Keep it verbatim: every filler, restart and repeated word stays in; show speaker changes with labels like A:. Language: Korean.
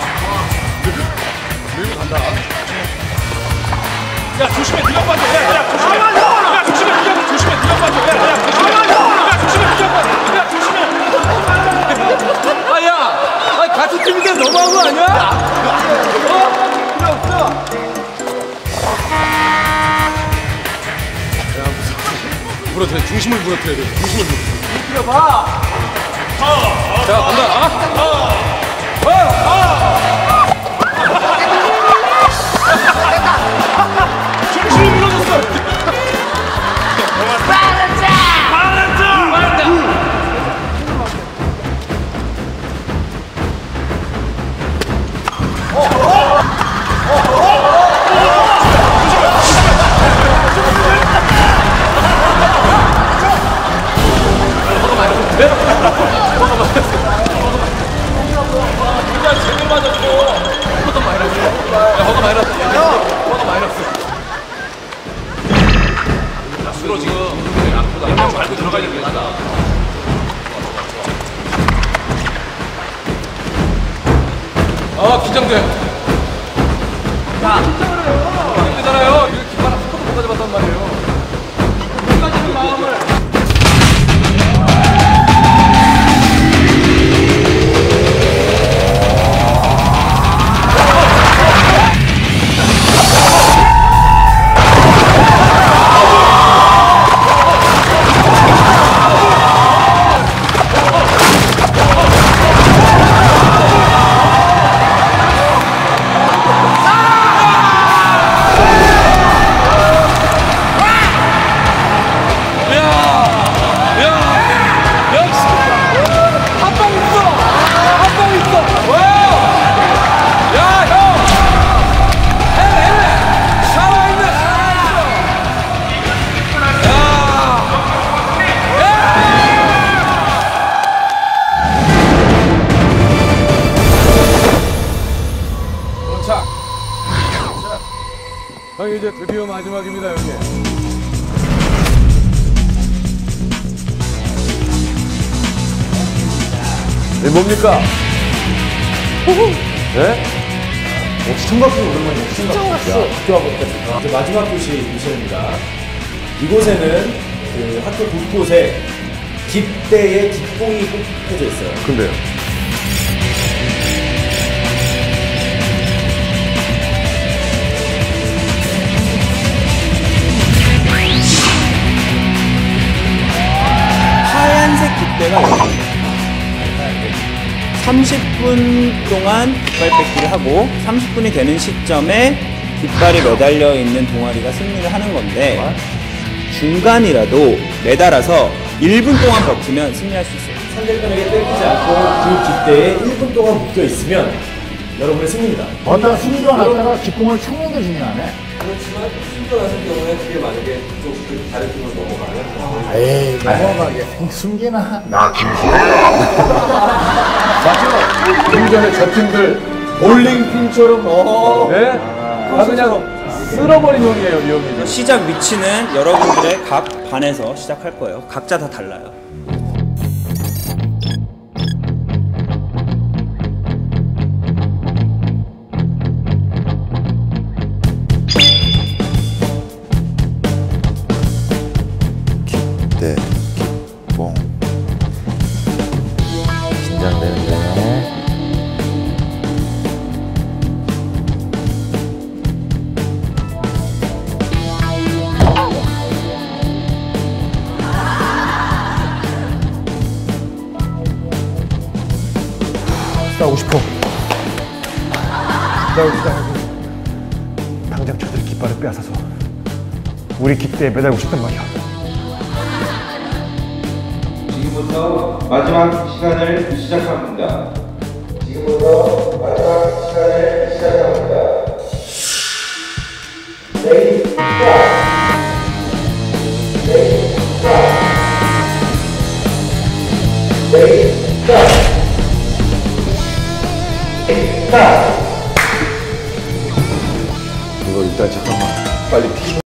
A: 밀고 간다. 야 조심해 네가 빠져. 야, 야 조심해. 야 조심해 네가 조심해 네가 빠져. 야, 야 조심해. 야 조심해 네가 빠져. 야 조심해. 아야, 아 같은 팀인데 너무한 거 아니야? 어? 필요 없어. 야 무슨 물어트려 중심을 물어트려야 돼. 중심을 물어트려. 봐. 자 간다. 아? 어. 어. 중심이 무너졌어.
B: 바란자!
A: 바란자! 바란자! 제대로 맞았어. 허가 마이너스. 야, 허가 마이너스. 허가 마이너스. 야, 수로 지금 아프다. 한명 밟고 들어가야 되겠다. 아, 긴장돼. 야, 긴장되잖아요. 이거 깃발 한 번도 못 가져봤단 말이에요. 끝까지는 마음을. 형이 이제 드디어 마지막입니다, 여기. 네, 뭡니까? 네?
C: 어, 시청각수 오랜만이야.
B: 시청각수.
C: 학교 와보겠습니다. 이제 마지막 교시 미션입니다. 이곳에는 그 학교 곳곳에 깃대의 깃봉이 꼭 펴져 있어요.
A: 근데요?
D: 하얀색 깃대가 여기 삼십 분 동안 깃발 뺏기를 하고 삼십 분이 되는 시점에 깃발이 매달려 있는 동아리가 승리를 하는 건데 중간이라도 매달아서 일 분 동안 버티면 승리할 수 있어요.
C: 상대편에게 뺏기지 않고 그 깃대에 일 분 동안 묶여 있으면 여러분의 승리입니다.
E: 어떤 숨겨놨다가 뒷공을 찾는 게 중요하네.
F: 그렇지만 숨겨놨을 경우에 그게 만약에 좀 그 다른 팀으로 넘어가면
E: 에이, 넘어가게. 숨기나.
A: 나 김수호. 맞죠? 좀 전에 저 팀들 볼링핀처럼 어, 네? 아 그냥 쓸어버린 형이에요, 이 형이.
D: 시작 위치는 여러분들의 각 반에서 시작할 거예요. 각자 다 달라요.
G: 깃대, 깃봉. 긴장되는데.
E: 싸우고 싶어. 싸우고 싶다 하고 당장 저들 깃발을 빼앗아서 우리 깃대에 매달고 싶단 말이야.
H: 지금부터 마지막 시간을 시작합니다. 지금부터 마지막 시간을 시작합니다. 레이 스타트. 레이 스타트. 레이 스타트.
A: 이거 일단 잠깐만 빨리 티